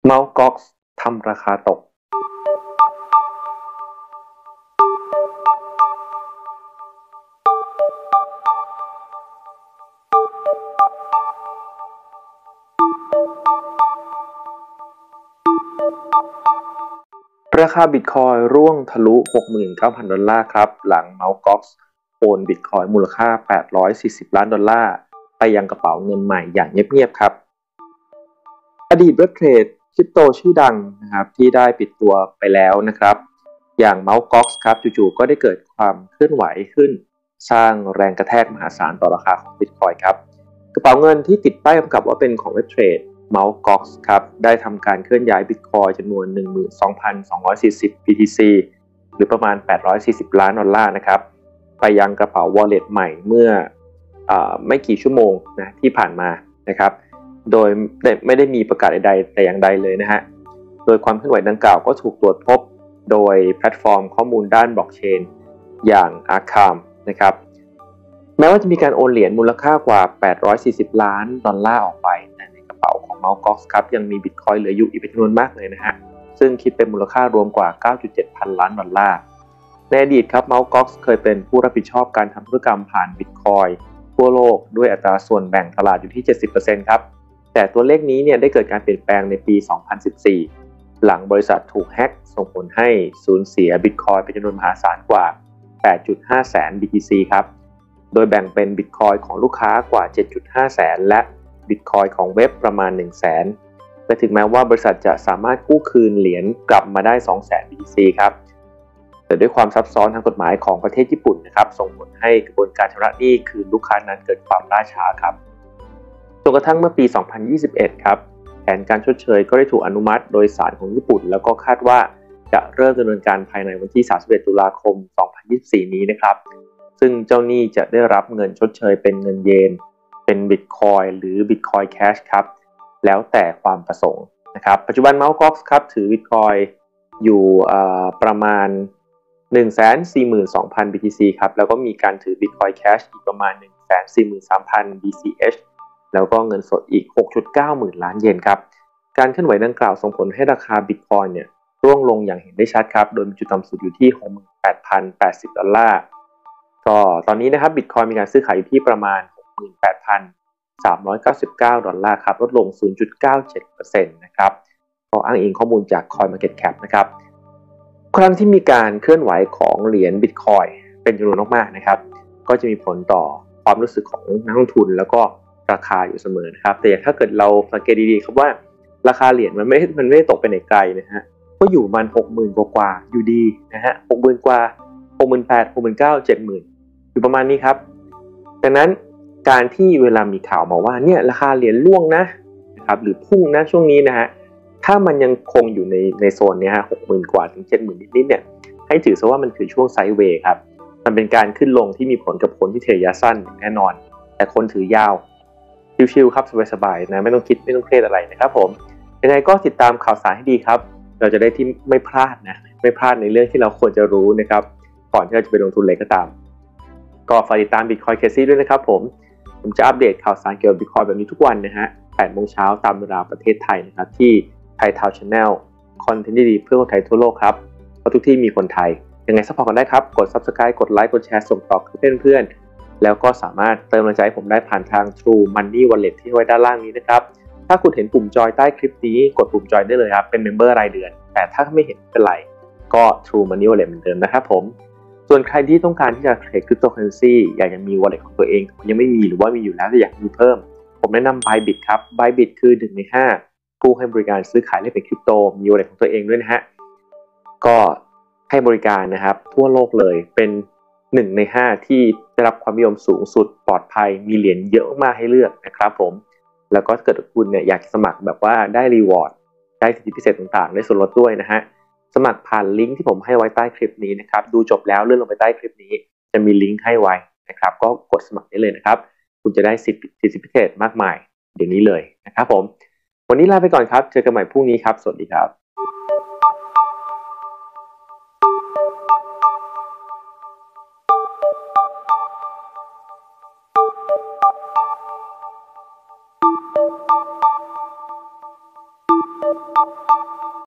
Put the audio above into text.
เมาส์ก๊อกซ์ทำราคาตกราคาบิตคอยร่วงทะลุ 69,000 ดอลลาร์ครับหลังเมาส์ก๊อกซ์โอนบิตคอยมูลค่า840 ล้านดอลลาร์ไปยังกระเป๋าเงินใหม่อย่างเงียบๆครับอดีตเว็บเทรดคริปโตชื่อดังนะครับที่ได้ปิดตัวไปแล้วนะครับอย่างเมาส์ก๊อกซ์ครับจู่ๆก็ได้เกิดความเคลื่อนไหวขึ้นสร้างแรงกระแทกมหาศาลต่อราคาของบิตคอยครับกระเป๋าเงินที่ติดป้ายกำกับว่าเป็นของเว็บเทรดเมาส์ก๊อกซ์ครับได้ทำการเคลื่อนย้ายบิตคอยจำนวน 12,240 BTC หรือประมาณ840 ล้านดอลลาร์นะครับไปยังกระเป๋า wallet ใหม่เมื่อไม่กี่ชั่วโมงนะที่ผ่านมานะครับโดยไม่ได้มีประกาศใดๆแต่อย่างใดเลยนะฮะโดยความเคลื่อนไหวดังกล่าวก็ถูกตรวจพบโดยแพลตฟอร์มข้อมูลด้านบล็อกเชนอย่าง Arkham นะครับแม้ว่าจะมีการโอนเหรียญมูลค่ากว่า840 ล้านดอลลาร์ออกไปแต่ในกระเป๋าของ Mt. Gox ครับยังมีบิตคอยเหลืออยู่อีกเป็นจำนวนมากเลยนะฮะซึ่งคิดเป็นมูลค่ารวมกว่า 9.7 พันล้านดอลลาร์ในอดีตครับ Mt. Gox เคยเป็นผู้รับผิดชอบการทำธุรกรรมผ่านบิตคอยทั่วโลกด้วยอัตราส่วนแบ่งตลาดอยู่ที่ 70% ครับแต่ตัวเลขนี้เนี่ยได้เกิดการเปลี่ยนแปลงในปี 2014 หลังบริษัทถูกแฮ็กส่งผลให้สูญเสียบิตคอยเป็นจำนวนมหาศาลกว่า 8.5 แสน BTC ครับโดยแบ่งเป็นบิตคอยของลูกค้ากว่า 7.5 แสนและบิตคอยของเว็บประมาณ 1 แสนและถึงแม้ว่าบริษัทจะสามารถกู้คืนเหรียญกลับมาได้ 2 แสน BTC ครับแต่ด้วยความซับซ้อนทางกฎหมายของประเทศญี่ปุ่นนะครับส่งผลให้กระบวนการชำระหนี้คืนลูกค้านั้นเกิดความล่าช้าครับจนกระทั่งเมื่อปี 2021 ครับแผนการชดเชยก็ได้ถูกอนุมัติโดยศาลของญี่ปุ่นแล้วก็คาดว่าจะเริ่มดำเนินการภายในวันที่ 31 ตุลาคม 2024 นี้นะครับซึ่งเจ้าหนี้จะได้รับเงินชดเชยเป็นเงินเยนเป็นบิตคอยหรือบิตคอยแคชครับแล้วแต่ความประสงค์นะครับปัจจุบัน Mt. Gox ครับถือบิตคอยอยู่ประมาณ 142,000 BTC ครับแล้วก็มีการถือบิตคอยแคชอีกประมาณ 143,000 BCH แล้วก็เงินสดอีก 6.9 หมื่นล้านเยนครับการเคลื่อนไหวดังกล่าวส่งผลให้ราคาบิตคอยเนี่ยร่วงลงอย่างเห็นได้ชัดครับโดยมีจุดต่ำสุดอยู่ที่ 68,080 ดอลลาร์ก็ตอนนี้นะครับบิตคอยมีการซื้อขายอยู่ที่ประมาณ 68,399 ดอลลาร์ครับลดลง 0.97% นะครับก็อ้างอิงข้อมูลจาก CoinMarketCap นะครับครั้งที่มีการเคลื่อนไหวของเหรียญบิตคอยเป็นจำนวนมากๆนะครับก็จะมีผลต่อความรู้สึกของนักลงทุนแล้วก็ราคาอยู่เสมอนะครับแต่ถ้าเกิดเราสังเกตดีๆครับว่าราคาเหรียญมันไม่ได้ตกไปไหนไกลนะฮะก็อยู่มัน 60,000 กว่าอยู่ดีนะฮะ 60,000 กว่า 68,000 69,000 70,000 อยู่ประมาณนี้ครับดังนั้นการที่เวลามีข่าวมาว่าเนี่ยราคาเหรียญร่วงนะครับหรือพุ่งนะช่วงนี้นะฮะถ้ามันยังคงอยู่ในโซนนี้ฮะ 60,000 กว่าถึง 70,000 นิดๆเนี่ยให้ถือซะว่ามันคือช่วงไซด์เวย์ครับมันเป็นการขึ้นลงที่มีผลกับคนที่เทรดระยะสั้นแน่นอนแต่คนถือยาวชิลๆครับสบายๆนะไม่ต้องคิดไม่ต้องเครียดอะไรนะครับผมยังไงก็ติดตามข่าวสารให้ดีครับเราจะได้ที่ไม่พลาดในเรื่องที่เราควรจะรู้นะครับก่อนที่เราจะไปลงทุนเลยก็ตามก็ฝากติดตาม Bitcoin Casey ด้วยนะครับผมจะอัปเดตข่าวสารเกี่ยวกับ Bitcoin แบบนี้ทุกวันนะฮะ 8 โมงเช้าตามเวลาประเทศไทยนะครับที่ไทยทาวน์ Channel คอนเทนต์ดีๆเพื่อคนไทยทั่วโลกครับเพราะทุกที่มีคนไทยยังไงซัพพอร์ตกันได้ครับกด Subscribe กดไลค์กดแชร์ส่งต่อให้เพื่อนๆแล้วก็สามารถเติมกำลังใจให้ผมได้ผ่านทาง True Money Wallet ที่ไว้ด้านล่างนี้นะครับถ้าคุณเห็นปุ่มจอยใต้คลิปนี้กดปุ่มจอยได้เลยครับเป็นเมมเบอร์รายเดือนแต่ถ้าไม่เห็นเป็นไรก็ True Money Wallet เหมือนเดิมนะครับผมส่วนใครที่ต้องการที่จะเทรดคริปโตเคอเรนซีอยากจะมี wallet ของตัวเองยังไม่มีหรือว่ามีอยู่แล้วแต่อยากมีเพิ่มผมแนะนำ Bybit ครับ Bybit คือ1 ใน 5ผู้ให้บริการซื้อขายและเป็นคริปโตมี wallet ของตัวเองด้วยนะฮะก็ให้บริการนะครับทั่วโลกเลยเป็น1 ใน 5ที่ได้รับความนิยมสูงสุดปลอดภัยมีเหรียญเยอะมากให้เลือกนะครับผมแล้วก็เกิดคุณเนี่ยอยากสมัครแบบว่าได้รีวอร์ดได้สิทธิพิเศษต่างๆได้ส่วนลดด้วยนะฮะสมัครผ่านลิงก์ที่ผมให้ไว้ใต้คลิปนี้นะครับดูจบแล้วเลื่อนลงไปใต้คลิปนี้จะมีลิงก์ให้ไว้นะครับก็กดสมัครได้เลยนะครับคุณจะได้สิทธิพิเศษมากมายเดี๋ยวนี้เลยนะครับผมวันนี้ลาไปก่อนครับเจอกันใหม่พรุ่งนี้ครับสวัสดีครับ